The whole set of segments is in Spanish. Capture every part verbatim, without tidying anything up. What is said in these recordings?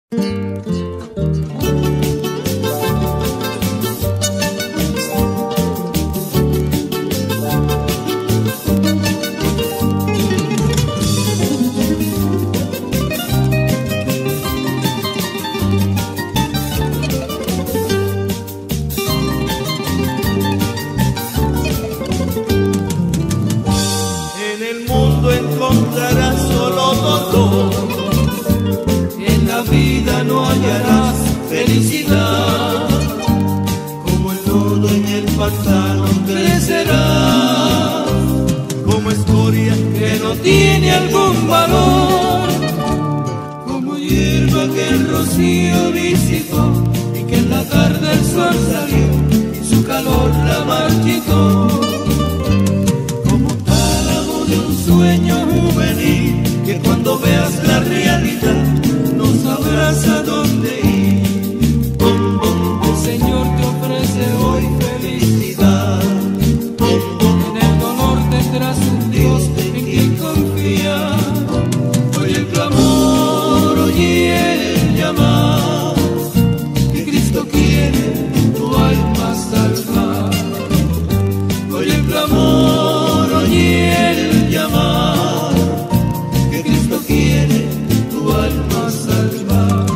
No hallarás felicidad, como el lodo en el pantano crecerá, como escoria que no tiene algún valor, como hierba que el rocío visitó y que en la tarde el sol salió y su calor la marchitó, como tálamo de un sueño juvenil que cuando veas la realidad no sabrás a dónde ir. Bom, bom, el Señor te ofrece hoy felicidad. Bom, bom, en el dolor tendrás un Dios en quien confiar. Oye el clamor, oye el llamar, que Cristo quiere tu alma salvar. Oye el clamor, oye el llamar, que Cristo quiere tu alma salvar.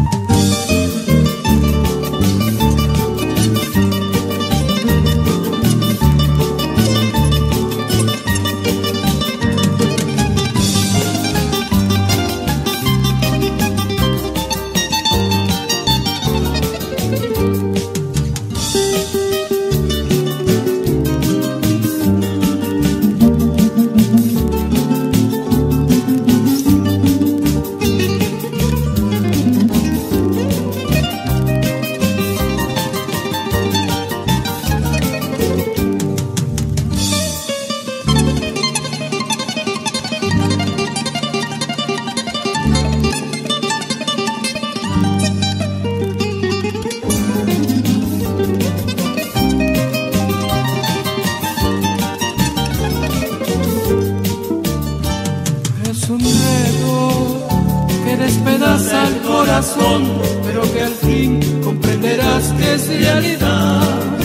Despedaza el corazón, pero que al fin comprenderás que es realidad.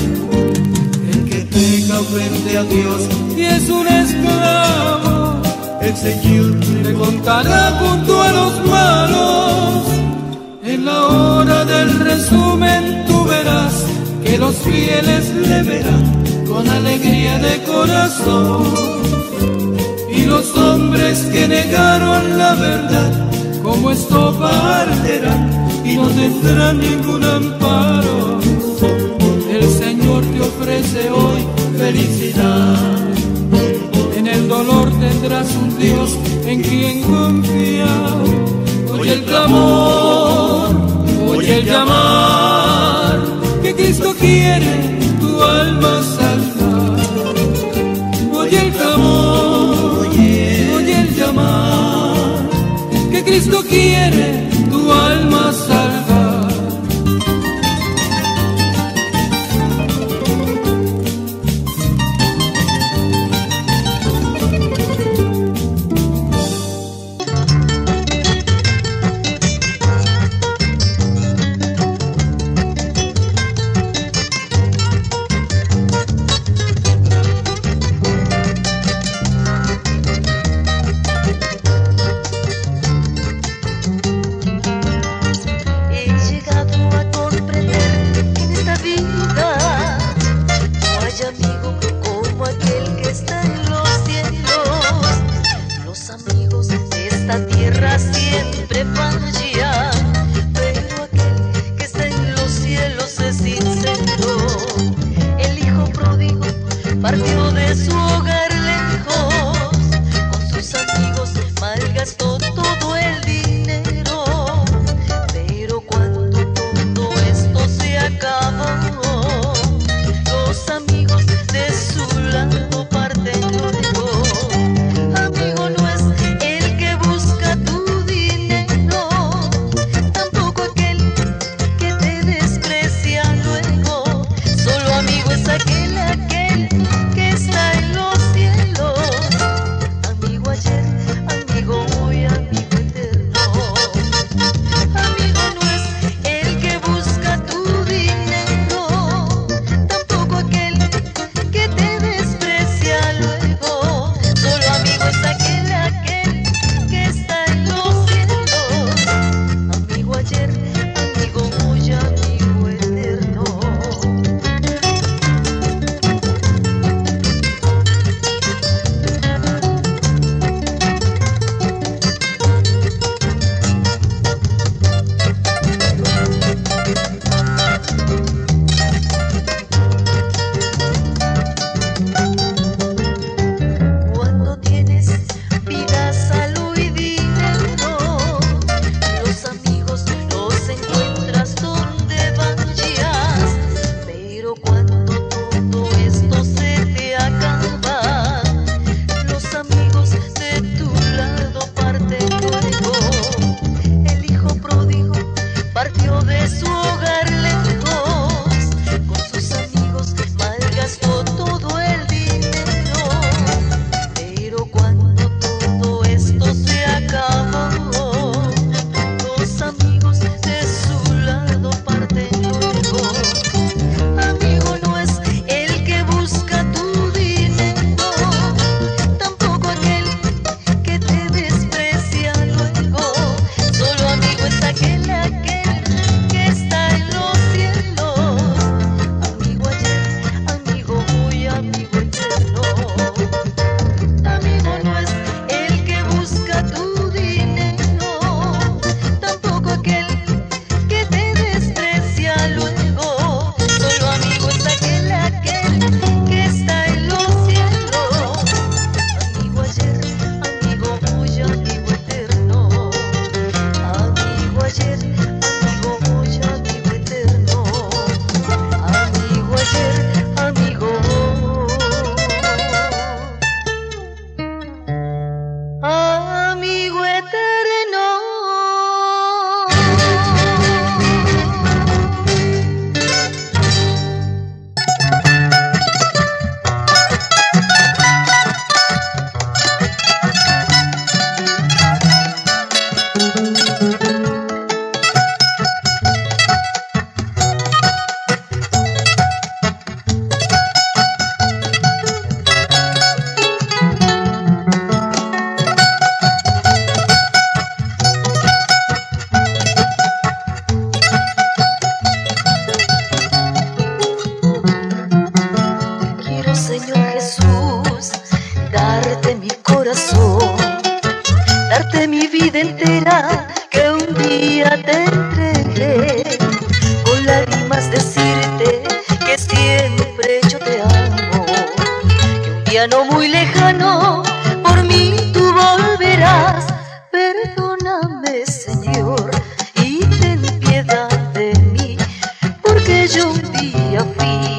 El que peca ofende a Dios y es un esclavo, el Señor le contará junto a los malos. En la hora del resumen tú verás que los fieles le verán con alegría de corazón, y los hombres que negaron la verdad como estopa arderán y no tendrán ningún amparo. El Señor te ofrece hoy felicidad. En el dolor tendrás un Dios en quien confiar. Oye el clamor, oye el llamar, que Cristo quiere tu alma salvar. Oye el clamor, oye el llamar, que Cristo quiere tu alma salvar. ayer, amigo hoy, amigo eterno. Amigo ayer, amigo hoy. Amigo eterno. Señor Jesús, darte mi corazón, darte mi vida entera que un día te entregué, con lágrimas decirte que siempre yo te amo, que un día no muy lejano por mí tú volverás. Perdóname, Señor, y ten piedad de mí, porque yo un día fui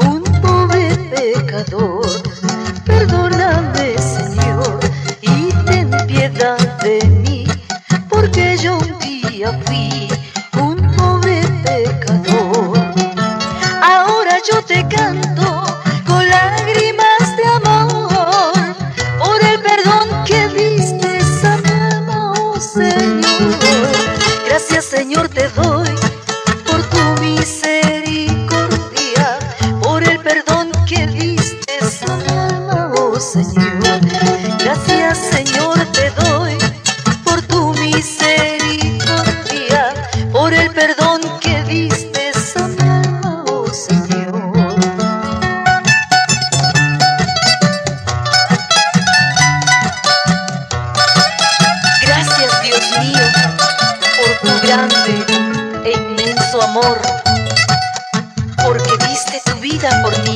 pecador. Perdóname, Señor, y ten piedad de mí, porque yo un día fui un pobre pecador. Ahora yo te canto con lágrimas de amor por el perdón que diste a mi alma, oh Señor. Gracias, Señor, te doy por tu misericordia, por el perdón que diste a mi alma, oh Señor. Gracias, Señor, te doy por tu misericordia, por el perdón que diste a mi alma, oh Señor. Gracias, Dios mío, por tu grande e inmenso amor, porque diste tu vida por mí.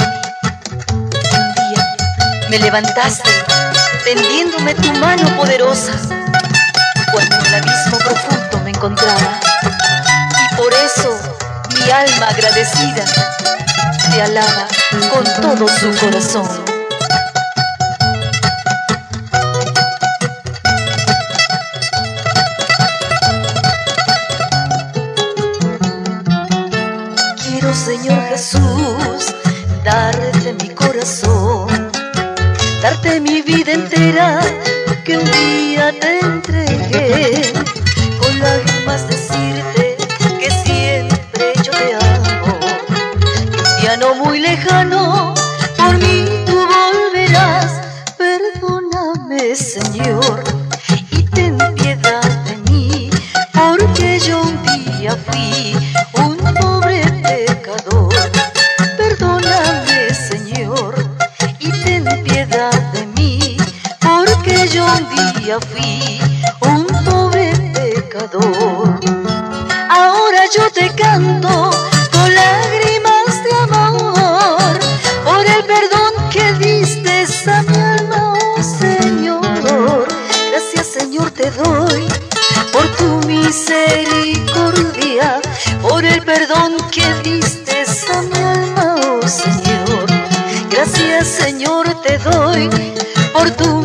Me levantaste tendiéndome tu mano poderosa cuando en el abismo profundo me encontraba, y por eso mi alma agradecida te alaba con todo su corazón. Quiero, Señor Jesús, darte mi corazón, darte mi vida entera que un día te entregué, con lágrimas decirte que siempre yo te amo, que un día no muy lejano por mí tú volverás. Perdóname, Señor, y ten piedad de mí, porque yo un día fui un pobre pecador. Perdóname, Señor, y ten piedad de mí, porque yo un día fui un pobre pecador. Ahora yo te canto con lágrimas de amor por el perdón que diste a mi alma, oh Señor. Gracias, Señor, te doy por tu misericordia, por el perdón que diste a mi alma, oh Señor. Gracias, Señor, te doy por tu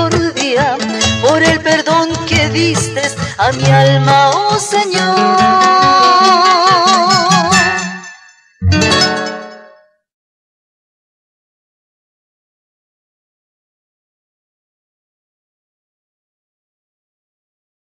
misericordia, por el perdón que diste a mi alma, oh Señor.